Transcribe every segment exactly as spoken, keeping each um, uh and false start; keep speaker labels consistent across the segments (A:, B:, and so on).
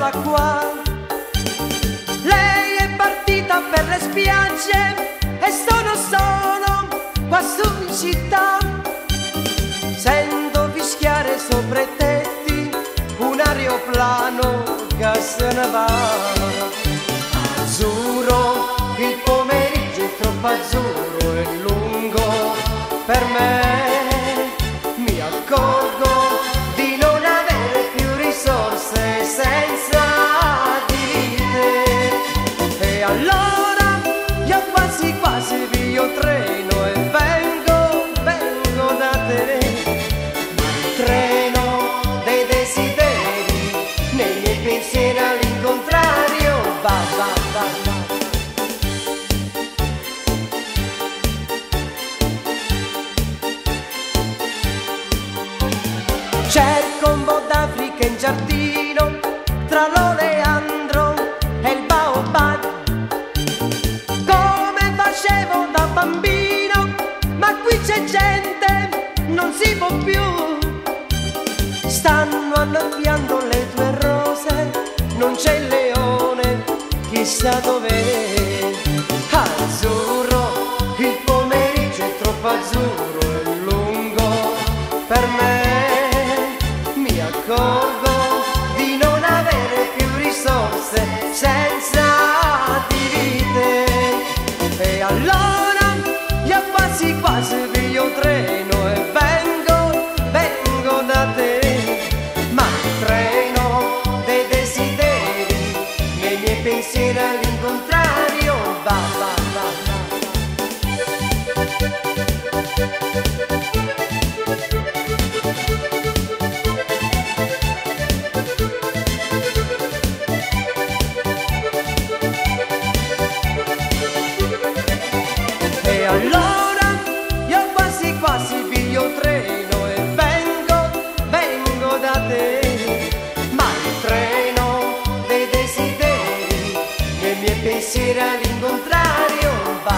A: eccola qua. Lei è partita per le spiagge e sono solo qua su in città. Sento fischiare sopra i tetti un aeroplano che se ne va. Azzurro, il pomeriggio è troppo azzurro e lungo per me. Mi accorgo di non avere più risorse senza di te. E allora io quasi quasi via treno e vengo, vengo da te. Ma il treno dei desideri nei miei pensieri all'incontrario va, va, va, va. Cerco un po' d'Africa in giardino, tra l'oleandro e il baobab, come facevo da bambino, ma qui c'è gente, non si può più. Stanno annaffiando le tue rose, non c'è il leone, chissà dov'è. Azzurro, il pomeriggio è troppo azzurro e lungo per me. Mi accorgo di non avere più risorse senza di te. E allora io quasi quasi piglio un treno e vengo, vengo da te. Ma il treno dei desideri nei miei pensieri all'incontrario va, va, va, va. E allora io quasi quasi piglio il treno e vengo, vengo da te. Ma il treno dei desideri nei miei pensieri all'incontrario va.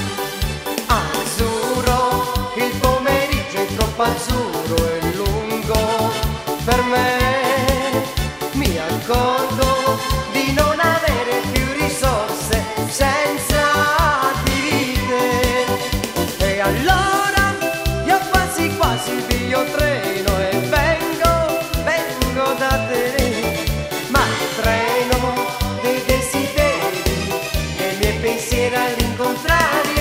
A: Azzurro, il pomeriggio è troppo azzurro e lungo per me. Mi accorgo di non avere più risorse senza di te. E allora io quasi quasi piglio treno e vengo, vengo da te. Ma il treno dei desideri nei miei pensieri all'incontrario